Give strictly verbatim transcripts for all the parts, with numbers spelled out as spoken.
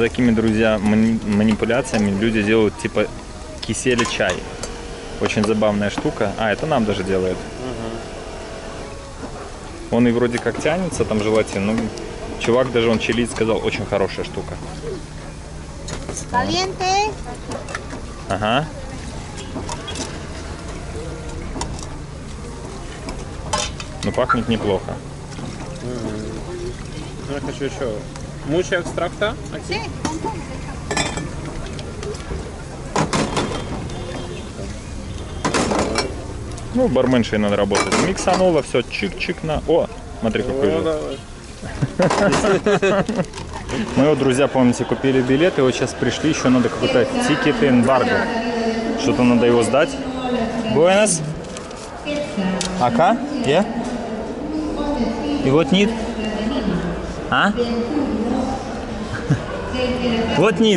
такими, друзья, манипуляциями люди делают типа кисели чай. Очень забавная штука. А, это нам даже делает. Угу. Он и вроде как тянется, там желатин. Ну, чувак даже, он чилит, сказал, очень хорошая штука. Caliente. Ага. Ну, пахнет неплохо. Я хочу еще. Муча экстракта? Sí. Ну, барменшей надо работать. Миксанула, все, чик-чик на... О, смотри, какой же. Мы вот, друзья, помните, купили билет, и вот сейчас пришли, еще надо какой-то тикет эмбарго. Что-то надо его сдать. Буэнос? Ака? Yeah? И вот нет? А? Вот нет.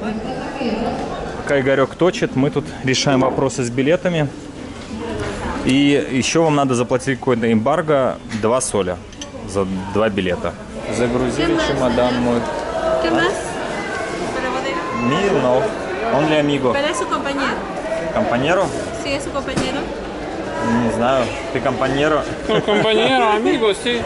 Пока Игорек точит, мы тут решаем вопросы с билетами. И еще вам надо заплатить какой-то эмбарго два соля за два билета. Загрузили чемодан мой. ¿Qué más? Мир, но он ли амиго? Pero es su compañero. Компаньеро? Sí, es su compañero. Не знаю. Ты компаньеро? Компаньеро, амиго, sí.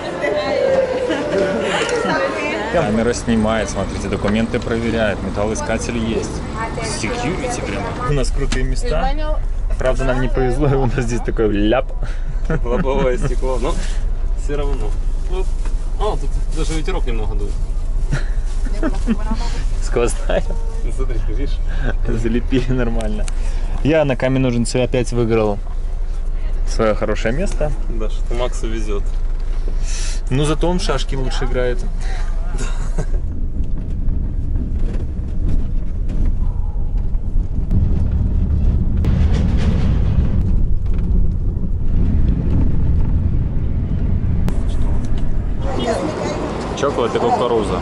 Камера снимает, смотрите, документы проверяет, металлоискатель есть. Security прямо. У нас крутые места. Правда, нам не повезло, и у нас здесь такой ляп. Лобовое стекло, но все равно. Вот. А, тут даже ветерок немного дует. Сквозная. Ну, смотри, видишь? Залепили нормально. Я на камень ножницы опять выиграл свое хорошее место. Да, что Максу везет. Ну, зато он в шашки лучше играет. Чоколад и кукуруза.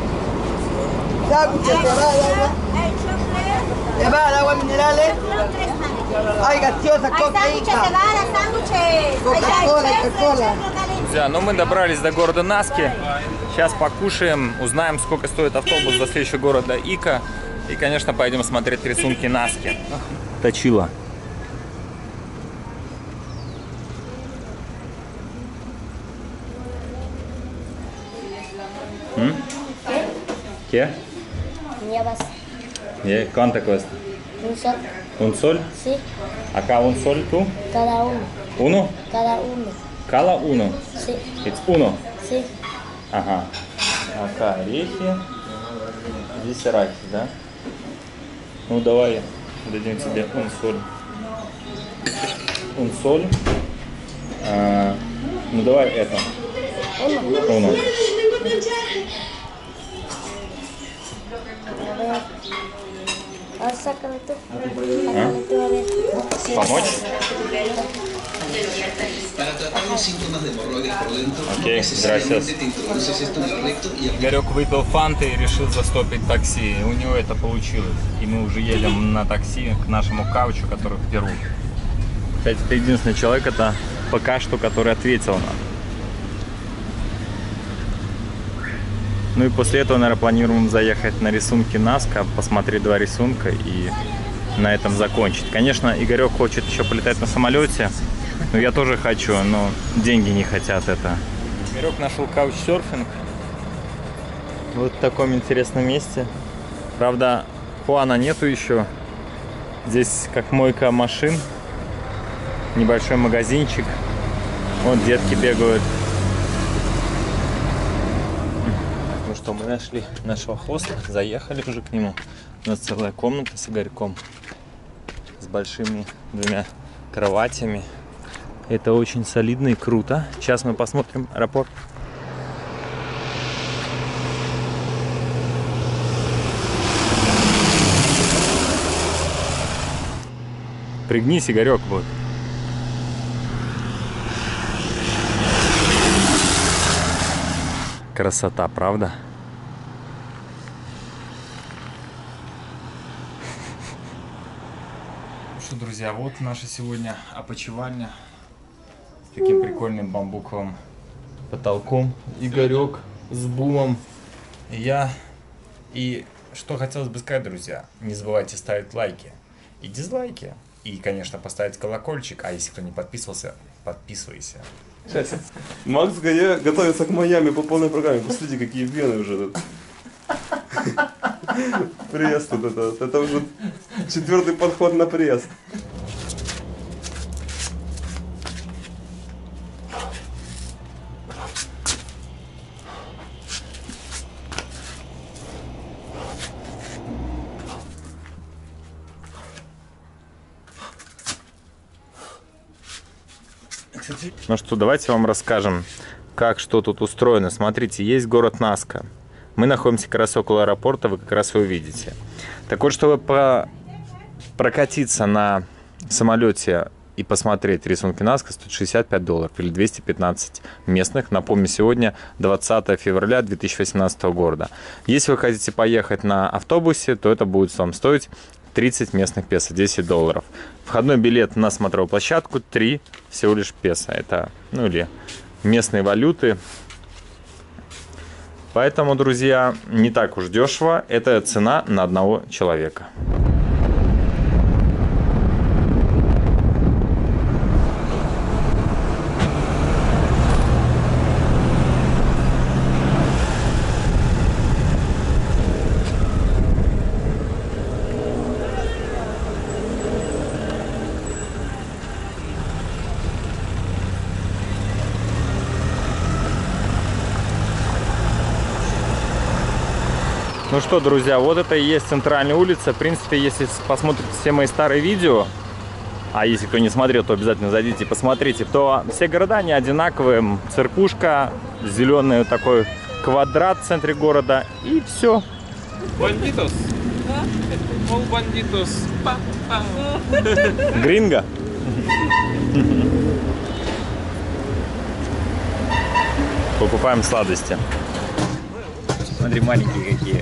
Agua minerales. Hay gaseosa, coca-cola, Coca-Cola, Coca-Cola. Друзья, ну мы добрались до города Наски. Сейчас покушаем, узнаем, сколько стоит автобус до следующего города Ика. И, конечно, пойдем смотреть рисунки Наски. Точила. ¿Mm? ¿Qué? Llevas ¿Y cuánto cuesta? un sol, ¿Un sol? sí, Acá un sol, tú? cada uno, ¿Uno? cada uno, Cada uno. sí, It's uno. sí, Ага. Ака орехи. Здесь арахис, да? Ну давай дадим тебе un sol. Un sol. А, ну давай это. Uno. a ver, sácale tú, sácale tú, a ver, Помочь? Para tratar los síntomas de hemorroides por dentro, Окей, necesariamente te introduces esto en el recto y Игорек выпил фанты и решил застопить такси. И у него это получилось. И мы уже едем на такси к нашему каучу, который в Перу. Кстати, это единственный человек, это пока что, который ответил нам. Ну и после этого, наверное, планируем заехать на рисунки Наска, посмотреть два рисунка и на этом закончить. Конечно, Игорек хочет еще полетать на самолете, но я тоже хочу, но деньги не хотят это. Игорек нашел каучсерфинг вот в таком интересном месте. Правда, Хуана нету еще. Здесь как мойка машин, небольшой магазинчик. Вот детки бегают. Ну что, мы нашли нашего хоста, заехали уже к нему. У нас целая комната с Игорьком, с большими двумя кроватями. Это очень солидно и круто. Сейчас мы посмотрим аэропорт. Пригнись, Игорек, вот. Красота, правда? Ну что, друзья, вот наша сегодня опочивальня с таким прикольным бамбуковым потолком. Игорек с Бумом, я и что хотелось бы сказать, друзья, не забывайте ставить лайки и дизлайки. И, конечно, поставить колокольчик, а если кто не подписывался, подписывайся. Сейчас. Макс готовится к Майами по полной программе. Посмотрите, какие вены уже тут. Пресс тут это. Это уже четвертый подход на пресс. Ну что, давайте вам расскажем, как что тут устроено. Смотрите, есть город Наска. Мы находимся как раз около аэропорта, вы как раз его видите. Так вот, чтобы по... прокатиться на самолете и посмотреть рисунки Наска, стоит шестьдесят пять долларов или двести пятнадцать местных. Напомню, сегодня двадцатое февраля две тысячи восемнадцатого года. Если вы хотите поехать на автобусе, то это будет вам стоить тридцать местных песо, десять долларов. Входной билет на смотровую площадку три всего лишь песо. Это, ну или местные валюты. Поэтому, друзья, не так уж дешево. Это цена на одного человека. Ну что, друзья, вот это и есть центральная улица. В принципе, если посмотрите все мои старые видео, а если кто не смотрел, то обязательно зайдите и посмотрите, то все города, они одинаковые. Церквушка, зеленый такой квадрат в центре города, и все. Бандитос. Ол бандитос. Гринго. Покупаем сладости. Смотри, маленькие какие.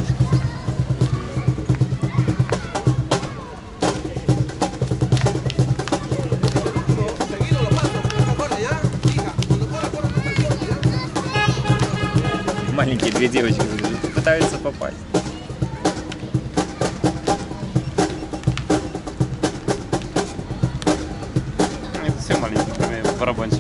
Маленькие две девочки пытаются попасть. Это все маленькие, барабанщик.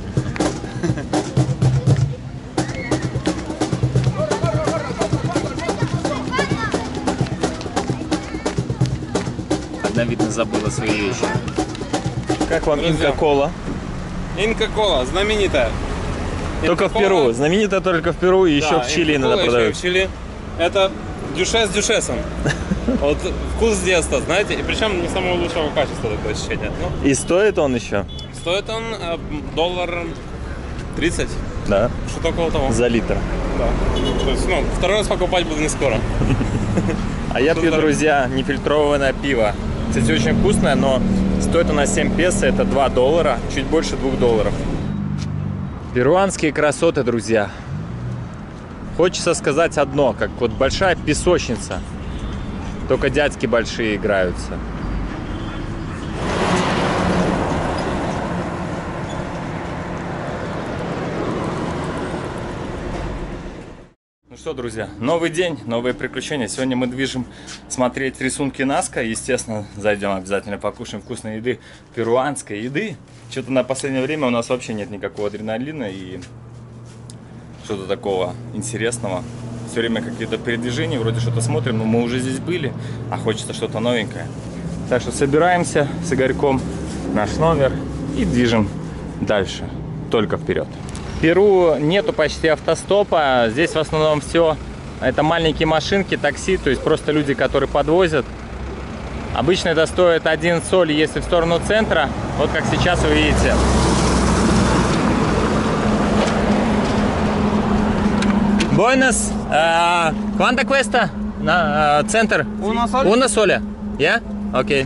Одна, видно, забыла свои вещи. Как вам Инка-кола? Инка-кола, знаменитая. Только в Перу. Знаменитая только в Перу и еще Да, в Чили иногда еще продают. в Чили. Это дюшес с дюшесом. Вот вкус детства, знаете, и причем не самого лучшего качества такое ощущение. Ну, И стоит он еще? стоит он э, доллар тридцать, Да. что-то около того. За литр. Да. То есть, ну, второй раз покупать буду не скоро. А я пью, друзья, нефильтрованное пиво. Кстати, очень вкусное, но стоит оно семь песо, это два доллара, чуть больше двух долларов. Перуанские красоты, друзья. Хочется сказать одно, как вот большая песочница. Только дядьки большие играются. Ну что, друзья, новый день, новые приключения. Сегодня мы движем смотреть рисунки Наска. Естественно, зайдем обязательно, покушаем вкусной еды, перуанской еды. Что-то на последнее время у нас вообще нет никакого адреналина и что-то такого интересного. Все время какие-то передвижения, вроде что-то смотрим, но мы уже здесь были, а хочется что-то новенькое. Так что собираемся с Игорьком в наш номер и движем дальше, только вперед. В Перу нету почти автостопа, здесь в основном все это маленькие машинки, такси, то есть просто люди, которые подвозят. Обычно это стоит один соль, если в сторону центра, вот как сейчас вы видите. Buenas, uh, ¿cuánto cuesta? На uh, центр? Una sola. Una sola. Я? Окей.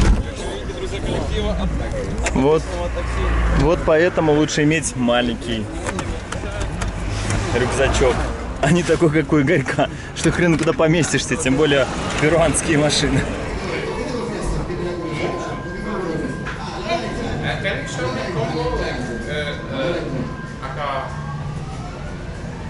Вот. Вот поэтому лучше иметь маленький рюкзачок, а не такой, как у Игорька, что хрен куда поместишься, тем более перуанские машины.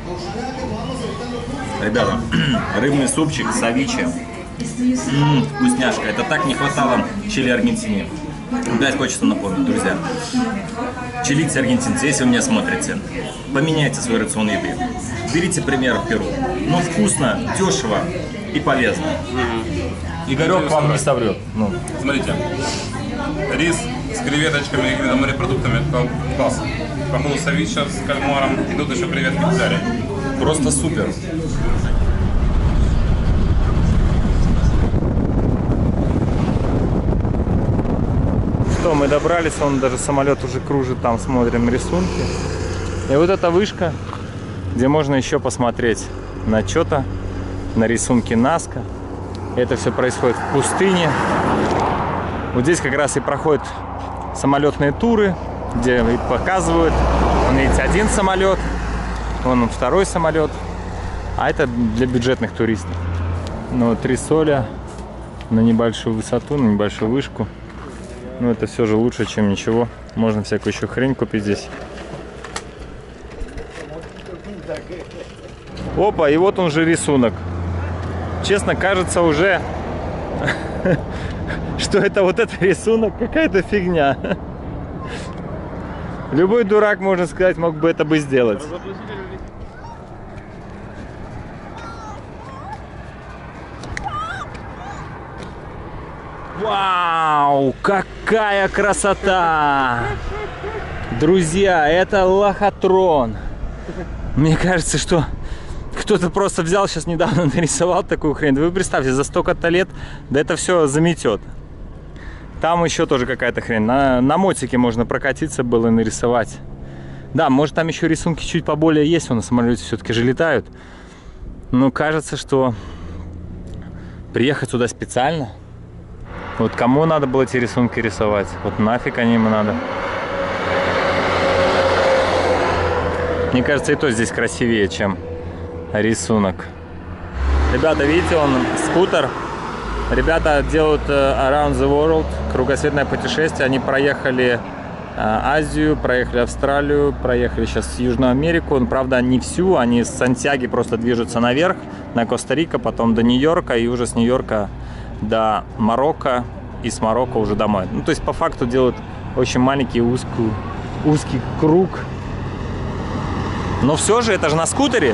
Ребята, рыбный супчик с авичи. М-м, вкусняшка. Это так не хватало чили Аргентине. Опять хочется напомнить, друзья. Чилийцы, аргентинцы, если вы меня смотрите, поменяйте свой рацион еды. Берите пример Перу. Ну, вкусно, дешево и полезно. Mm-hmm. Игорек вам не соврет. Ну. Смотрите, рис с креветочками и какими-то морепродуктами. Класс. По-моему, савича с кальмаром. И тут еще креветки взяли. Просто супер. Что, мы добрались, он даже самолет уже кружит, там смотрим рисунки. И вот эта вышка, где можно еще посмотреть на что-то, на рисунки Наска. Это все происходит в пустыне. Вот здесь как раз и проходят самолетные туры, где и показывают. Вон, видите, один самолет, вон второй самолет. А это для бюджетных туристов. Ну, три соля на небольшую высоту, на небольшую вышку. Ну, это все же лучше, чем ничего. Можно всякую еще хрень купить здесь. Опа, и вот он же рисунок. Честно, кажется уже, что это вот этот рисунок какая-то фигня. Любой дурак, можно сказать, мог бы это бы сделать. Вау, какая красота! Друзья, это лохотрон. Мне кажется, что кто-то просто взял сейчас недавно нарисовал такую хрень. Вы представьте, за столько-то лет, да это все заметет. Там еще тоже какая-то хрень. На, на мотике можно прокатиться было и нарисовать. Да, может там еще рисунки чуть поболее есть, на самолете все-таки же летают. Но кажется, что приехать сюда специально. Вот кому надо было эти рисунки рисовать? Вот нафиг они ему надо. Мне кажется, и то здесь красивее, чем рисунок. Ребята, видите, он скутер. Ребята делают Around the World, кругосветное путешествие. Они проехали Азию, проехали Австралию, проехали сейчас Южную Америку. Ну, правда, не всю, они с Сантьяго просто движутся наверх, на Коста-Рика, потом до Нью-Йорка, и уже с Нью-Йорка до Марокко, и с Марокко уже домой. Ну, то есть, по факту делают очень маленький узкий, узкий круг. Но все же, это же на скутере.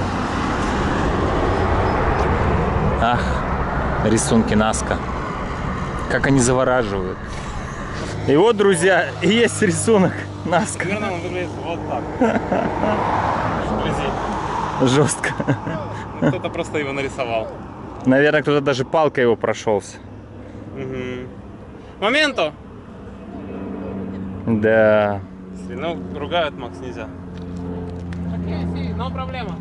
Ах, рисунки Наска. Как они завораживают. И вот, друзья, и есть рисунок Наска. Наверное, он выглядит вот так. Жестко. Кто-то просто его нарисовал. Наверное, кто-то даже палкой его прошелся. Угу. Моменту! Да. Ну, ругают, Макс, нельзя. Но проблема.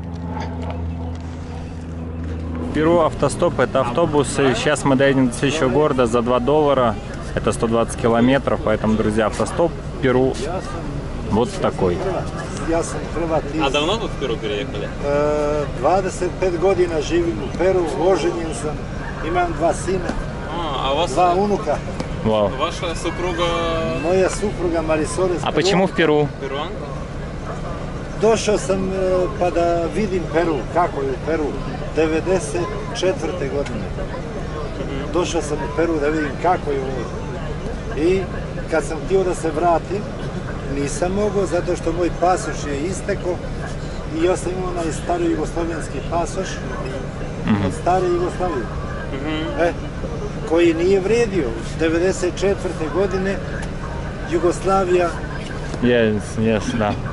Перу автостоп, это автобусы. Сейчас мы доедем до следующего города за два доллара. Это сто двадцать километров, поэтому, друзья, автостоп Перу вот такой. А давно тут в Перу переехали? двадцать пять годina živim u Peru, oženjen sam, imam dva sina, А, а у вас dva unuka. Вау. ваша супруга Moja supruga Marisol А почему в Перу? перуанка? Došao sam e, pa da vidim Peru, kako je u Peru, devedeset četvrte godine. Došao sam u Peru da vidim kako je ovo. I kad sam htio da se vratim, nisam mogao zato što moj pasoš je istekao i ja sam imao onaj stari jugoslovenski pasoš od stare Jugoslavije, e, koji nije vrijedio. devedeset četvrte godine Jugoslavija Yes, yes, да.